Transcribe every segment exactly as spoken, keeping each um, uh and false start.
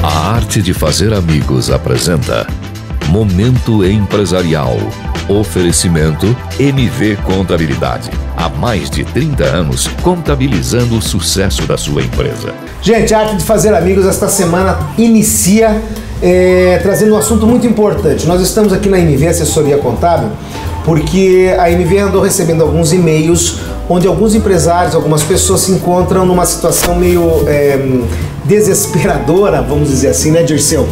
A Arte de Fazer Amigos apresenta Momento Empresarial. Oferecimento M V Contabilidade. Há mais de trinta anos contabilizando o sucesso da sua empresa. Gente, a Arte de Fazer Amigos esta semana inicia é, trazendo um assunto muito importante. Nós estamos aqui na M V Assessoria Contábil porque a M V andou recebendo alguns e-mails onde alguns empresários, algumas pessoas se encontram numa situação meio é, desesperadora, vamos dizer assim, né, Dirceu?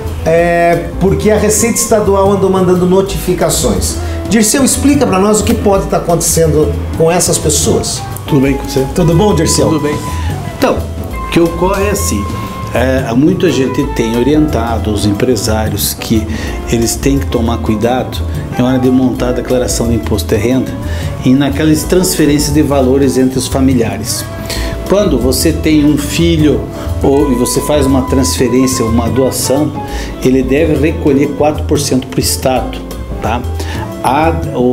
É, porque a Receita Estadual andou mandando notificações. Dirceu, explica para nós o que pode estar acontecendo com essas pessoas. Tudo bem com você? Tudo bom, Dirceu? Tudo bem. Então, o que ocorre é assim, é, muita gente tem orientado os empresários que eles têm que tomar cuidado na hora de montar a declaração de imposto de renda e naquelas transferências de valores entre os familiares. Quando você tem um filho ou e você faz uma transferência, uma doação, ele deve recolher quatro por cento para o Estado, tá? A,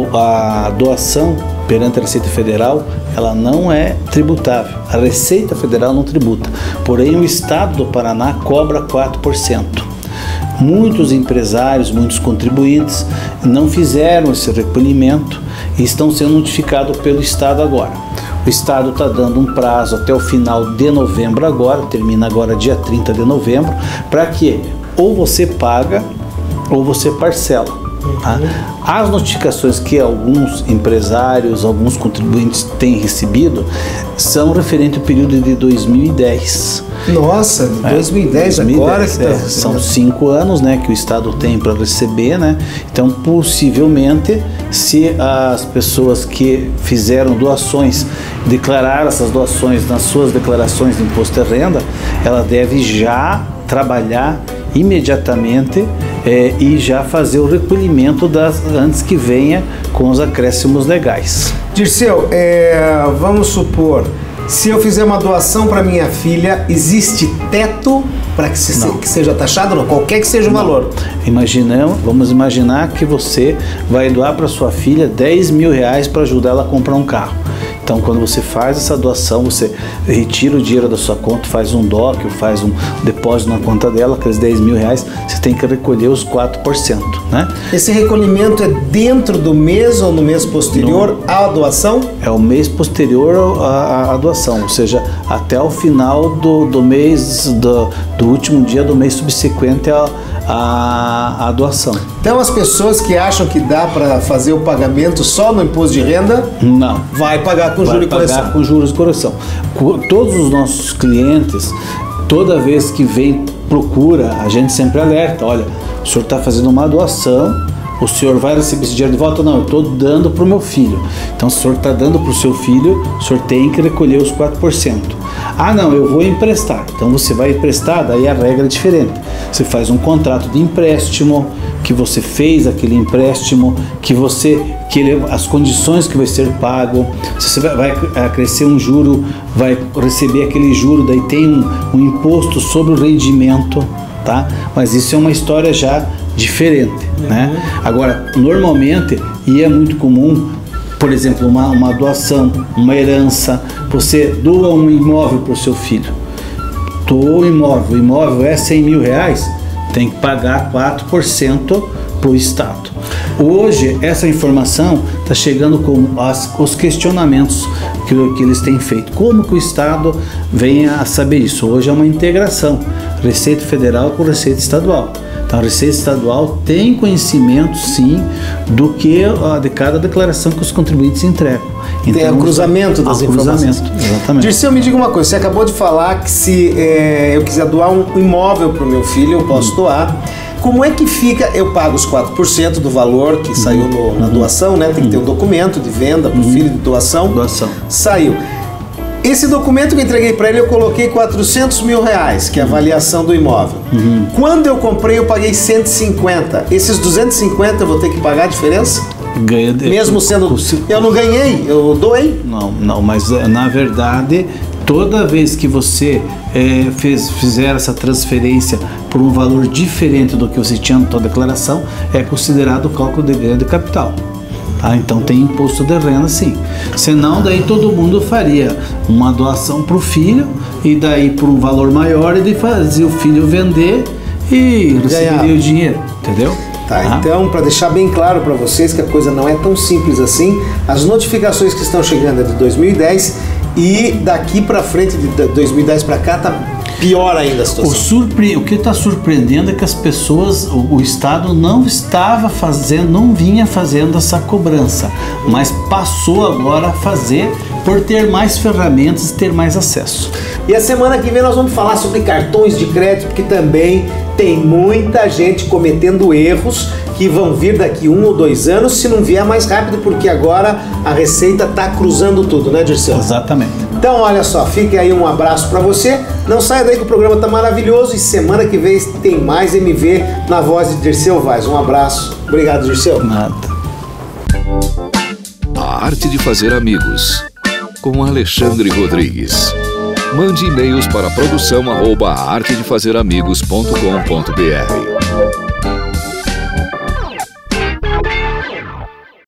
a doação perante a Receita Federal, ela não é tributável. A Receita Federal não tributa, porém o Estado do Paraná cobra quatro por cento. Muitos empresários, muitos contribuintes não fizeram esse recolhimento e estão sendo notificados pelo Estado agora. O Estado está dando um prazo até o final de novembro agora, termina agora dia trinta de novembro, para que ou você paga ou você parcela. Tá? As notificações que alguns empresários, alguns contribuintes têm recebido são referentes ao período de dois mil e dez. Nossa, de dois mil e dez, é, agora que tá... é, são cinco anos, né, que o Estado tem para receber, né? Então, possivelmente, se as pessoas que fizeram doações declararam essas doações nas suas declarações de imposto de renda, ela deve já trabalhar imediatamente é, e já fazer o recolhimento das, antes que venha com os acréscimos legais. Dirceu, é, vamos supor, se eu fizer uma doação para minha filha, existe teto para que, se, que seja taxado? Não, qualquer que seja o valor. Imaginamos, vamos imaginar que você vai doar para sua filha dez mil reais para ajudar ela a comprar um carro. Então, quando você faz essa doação, você retira o dinheiro da sua conta, faz um D O C, faz um depósito na conta dela, aqueles dez mil reais, você tem que recolher os quatro por cento, né? Esse recolhimento é dentro do mês ou no mês posterior no, à doação? É o mês posterior à, à doação, ou seja, até o final do, do mês, do, do último dia do mês subsequente à, à, à doação. Então, as pessoas que acham que dá para fazer o pagamento só no imposto de renda, não. Vai pagar com juros e correção. Vai pagar com juros e correção. Todos os nossos clientes, toda vez que vem procura, a gente sempre alerta, olha, o senhor está fazendo uma doação, o senhor vai receber esse dinheiro de volta? Não, eu estou dando para o meu filho. Então, se o senhor está dando para o seu filho, o senhor tem que recolher os quatro por cento. Ah, não, eu vou emprestar. Então, você vai emprestar, daí a regra é diferente. Você faz um contrato de empréstimo, que você fez aquele empréstimo, que você, que ele, as condições que vai ser pago, se você vai, vai crescer um juro, vai receber aquele juro, daí tem um, um imposto sobre o rendimento, tá? Mas isso é uma história já diferente, uhum. né? Agora, normalmente, e é muito comum, por exemplo, uma, uma doação, uma herança, você doa um imóvel para o seu filho, doa o imóvel, o imóvel é cem mil reais, tem que pagar quatro por cento para o Estado. Hoje, essa informação está chegando com as, os questionamentos que, que eles têm feito. Como que o Estado vem a saber isso? Hoje é uma integração, Receita Federal com Receita Estadual. Então, a Receita Estadual tem conhecimento, sim, do que a, de cada declaração que os contribuintes entregam. Então, tem o cruzamento das informações. Cruzamento, exatamente. Dirceu, me diga uma coisa, você acabou de falar que se é, eu quiser doar um imóvel para o meu filho, eu posso hum. doar. Como é que fica? Eu pago os quatro por cento do valor que saiu no, na doação, né? Tem que ter um documento de venda para o filho de doação. Doação. Saiu. Esse documento que eu entreguei para ele, eu coloquei quatrocentos mil reais, que é a avaliação do imóvel. Uhum. Quando eu comprei, eu paguei cento e cinquenta. Esses duzentos e cinquenta eu vou ter que pagar a diferença? Ganha de... Mesmo sendo... Eu não ganhei, eu doei? Não, não, mas na verdade, toda vez que você é, fez, fizer essa transferência por um valor diferente do que você tinha na sua declaração, é considerado o cálculo de ganho de capital. Ah, então tem imposto de renda sim. Senão daí todo mundo faria uma doação para o filho e daí por um valor maior ele fazia o filho vender e receberia o dinheiro, entendeu? Tá, ah. Então, para deixar bem claro para vocês que a coisa não é tão simples assim, as notificações que estão chegando é de dois mil e dez e daqui para frente, de dois mil e dez para cá, tá pior ainda a situação. O, surpre... o que está surpreendendo é que as pessoas, o, o Estado não estava fazendo, não vinha fazendo essa cobrança, mas passou agora a fazer por ter mais ferramentas e ter mais acesso. E a semana que vem nós vamos falar sobre cartões de crédito, porque também tem muita gente cometendo erros que vão vir daqui um ou dois anos, se não vier mais rápido, porque agora a Receita está cruzando tudo, né, Dirceu? Exatamente. Então, olha só, fique aí, um abraço para você. Não saia daí que o programa tá maravilhoso e semana que vem tem mais M V na voz de Dirceu Vaz. Um abraço. Obrigado, Dirceu. Nada. A arte de fazer amigos, com Alexandre Rodrigues. Mande e-mails para produção arroba artedefazeramigos ponto com ponto br.